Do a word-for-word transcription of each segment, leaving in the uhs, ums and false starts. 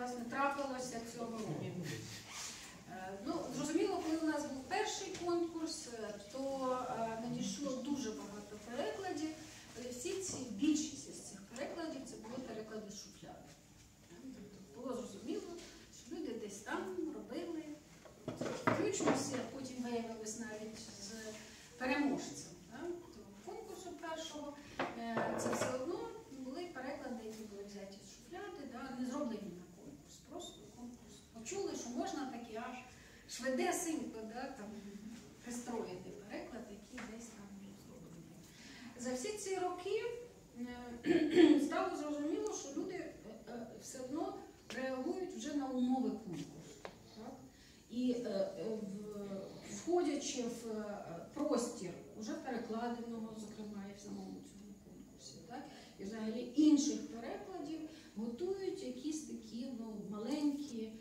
власне, трапилося цього року. Ну, зрозуміло, коли у нас був перший конкурс, то надійшло дуже багато перекладів. Всі ці, більшість з цих перекладів це були переклади з шуфляди. Було зрозуміло, що люди десь там робили, включилися, потім виявилось навіть з переможцем конкурсу першого. Це все одно були переклади, які були взяті з шуфляди, не зроблені на конкурс, просто конкурс. Почули, що можна такі аж швидесенько пристроїти переклад, який десь там зроблений. За всі ці роки стало зрозуміло, що люди все одно реагують вже на умови конкурсу. Так? І входячи в простір вже перекладеного, зокрема і в самому цьому конкурсі, так? І взагалі інших перекладів готують якісь такі ну, маленькі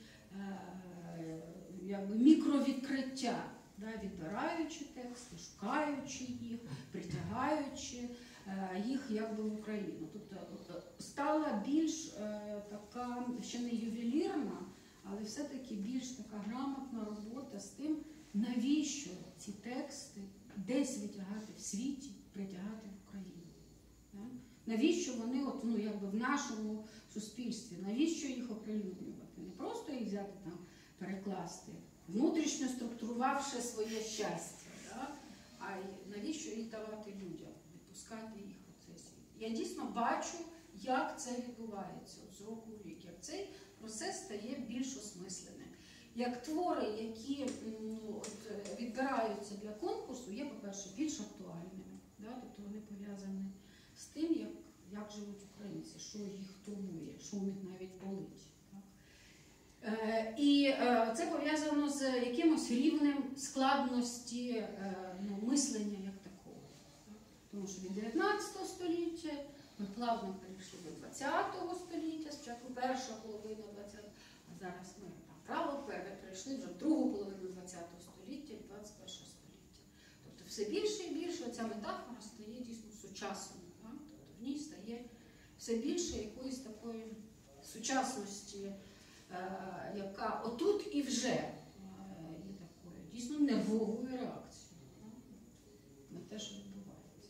якби, мікровідкриття, да? Відбираючи тексти, шукаючи їх, притягаючи їх якби в Україну. Тобто стала більш е, така, ще не ювелірна, але все-таки більш така грамотна робота з тим, навіщо ці тексти десь витягати в світі, притягати в Україну. Да? Навіщо вони от, ну, якби в нашому суспільстві, навіщо їх оприлюднювати? Не просто їх взяти там, перекласти, внутрішньо структурувавши своє щастя, да? А навіщо їх давати людям? Пускати їх у цей світ. Я дійсно бачу, як це відбувається з року в рік, як цей процес стає більш осмисленим. Як твори, які ну, от, відбираються для конкурсу, є, по-перше, більш актуальними. Да? Тобто вони пов'язані з тим, як, як живуть українці, що їх турбує, що у них навіть болить. Так? Е, і е, це пов'язано з якимось рівнем складності е, ну, мислення як такого. Тому що від дев'ятнадцятого століття ми плавно перейшли до двадцятого століття, спочатку перша половина двадцятого, а зараз ми там, право перейшли вже в другу половину двадцятого століття і двадцять перше століття. Тобто все більше і більше ця метафора стає дійсно сучасною. Так? Тобто в ній стає все більше якоїсь такої сучасності, е, яка отут і вже е, є такою дійсно нервовою реакцією на те, що відбувається.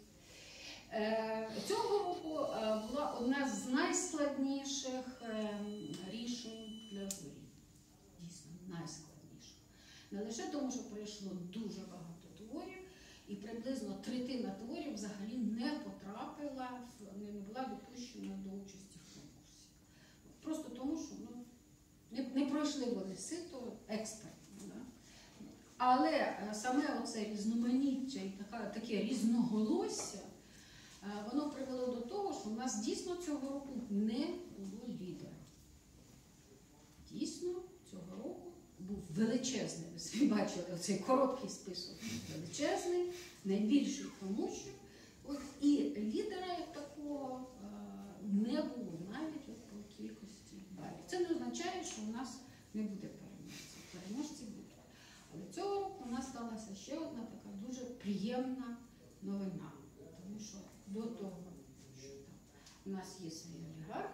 Цього року була одна з найскладніших рішень для журі. Дійсно, найскладніших. Не лише тому, що прийшло дуже багато творів, і приблизно третина творів взагалі не потрапила, не була допущена до участі в конкурсі. Просто тому, що ну, не, не пройшли вони сито експертно. Да? Але саме оце різноманіття і така, таке різноголосся, воно привело до того, що в нас дійсно цього року не було лідера. Дійсно, цього року був величезний, ви собі бачили, оцей короткий список величезний, найбільший, тому що от, і лідера як такого не було навіть от, по кількості балів. Це не означає, що у нас не буде переможців. Переможці будуть. Але цього року у нас сталася ще одна така дуже приємна новина. Тому що до того, що там у нас є свій олігарх,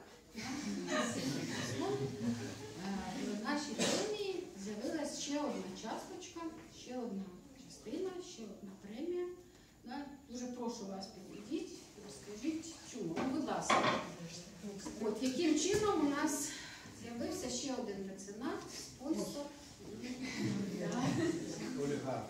в нашій премії з'явилася ще одна часточка, ще одна частина, ще одна премія. Дуже прошу вас підійдіть, розкажіть, чому. Ну, будь ласка. От яким чином у нас з'явився ще один меценат, спонсор. Олігарх.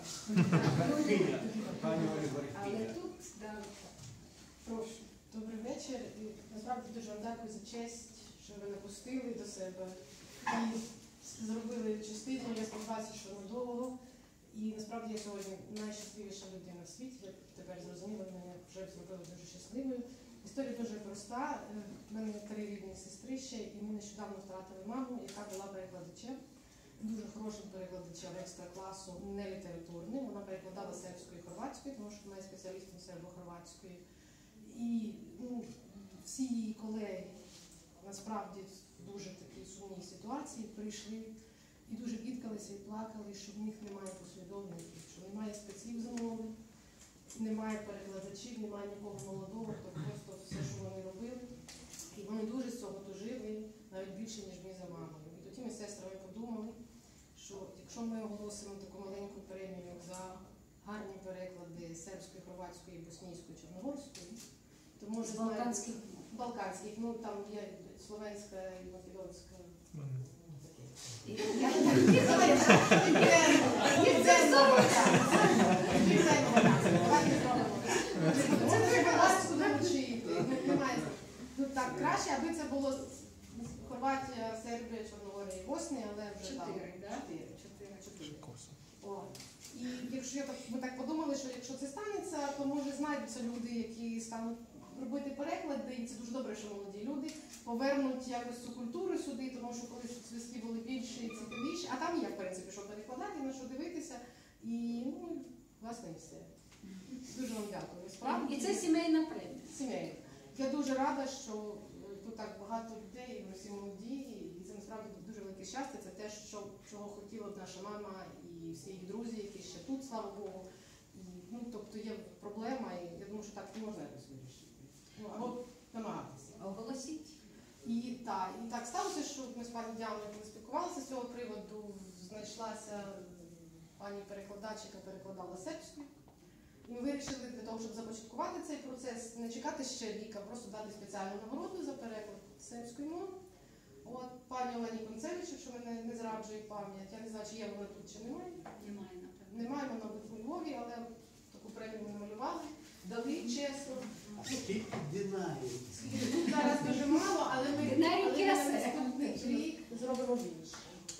Але тут, так. Прошу. Добрий вечір. І, насправді дуже вам дякую за честь, що ви напустили до себе і зробили частину. Я сподіваюся, що надовго. І насправді я сьогодні найщасливіша людина в світі. Я тепер зрозуміла, мене вже зробили дуже щасливою. Історія дуже проста. У мене три рідні сестри ще, і ми нещодавно втратили маму, яка була перекладачем. Дуже хорошим перекладачем екстра-класу, не літературним. Вона перекладала сербською і хорватською, тому що вона є спеціалістом сербо-хорватської. І ну, всі її колеги насправді в дуже такій сумній ситуації прийшли і дуже бідкалися і плакали, що в них немає послідовників, що немає спеців з мови, немає перекладачів, немає нікого молодого, то просто все, що вони робили. І вони дуже з цього тужили, навіть більше, ніж ми за мамою. просимо таку маленьку премію за гарні переклади сербської, хорватської, боснійської, чорногорської. Тому З що балканських мов. балканських, ну там є словенська і македонська. Я Це треба ласку навчити. Немає. Ну так, краще, аби це було Хорватія, Сербія, Чорногорія і Боснія, але вже там. Чотири, да? Чотири, чотири, чотири. О. І якщо я так, ми так подумали, що якщо це станеться, то може знайдуться люди, які стануть робити переклади, і це дуже добре, що молоді люди повернуть якось цю культуру сюди, тому що колись свистки були більші і цікавіші, а там є, в принципі, що перекладати, на що дивитися, і, ну, власне, і все. Дуже вам дякую. Справді. І це сімейна премія. Сімейна. Я дуже рада, що тут так багато людей, ми всі молоді, і це насправді дуже велике щастя. Це те, що, чого хотіла б наша мама і всі їх друзі, які ще тут, слава Богу. І, ну, тобто є проблема, і я думаю, що так не можна якось вирішити. Ну, або намагатися. Оголосіть. І так, і так сталося, що ми з пані Діаною, коли спілкувалися з цього приводу, знайшлася пані перекладач, яка перекладала сербською. І ми вирішили для того, щоб започаткувати цей процес, не чекати ще рік, а просто дати спеціальну нагороду за переклад сербської мови. От пані Олені Концевич, якщо мене не зраджує пам'ять, я не знаю, чи є вона тут, чи немає. Немає, напевно. Немає, вона у Львові, але таку премію ми намалювали, дали чесно. А скільки динарів? Тут зараз дуже мало, але ми, Динарів але ми кеси. на наступний рік зробимо більше.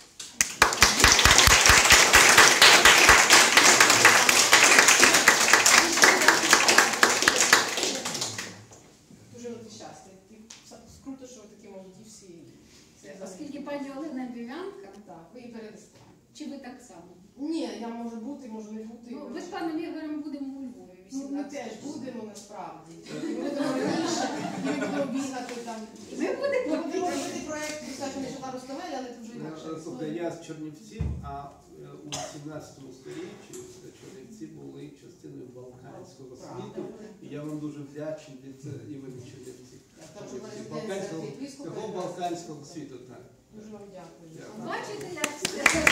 Дуже велике щастя. І круто, що ви такі молоді всі. Це Оскільки пані Олена Львів'янка, так, ви і передасте. чи ви так само? Ні, я можу бути, можу не бути. Ну, ви з паном Ігорем будемо у Львові. Ну, ми вісімнадцятого теж числа. будемо насправді. І ми будемо раніше, і ми будемо бігати там. І ми будемо Ми будемо робити проєкт «Дитяча мечта Руставель», але це вже інакше. Слухай, я з Чернівців, а е, у сімнадцятому сторіччі Чернівці були частиною Балканського світу. І я вам дуже вдячний від е, імені Чернівців. Там вже Чернівців. президент Балканського, Європейського того прекрасного. Балканського світу, так. Дуже вам дякую. Дякую. Бачите, як все.